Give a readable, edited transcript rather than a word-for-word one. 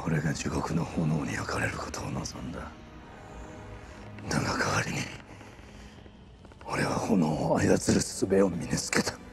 俺が地獄の炎に焼かれることを望んだ。だが代わりに俺は炎を操る術を身につけた。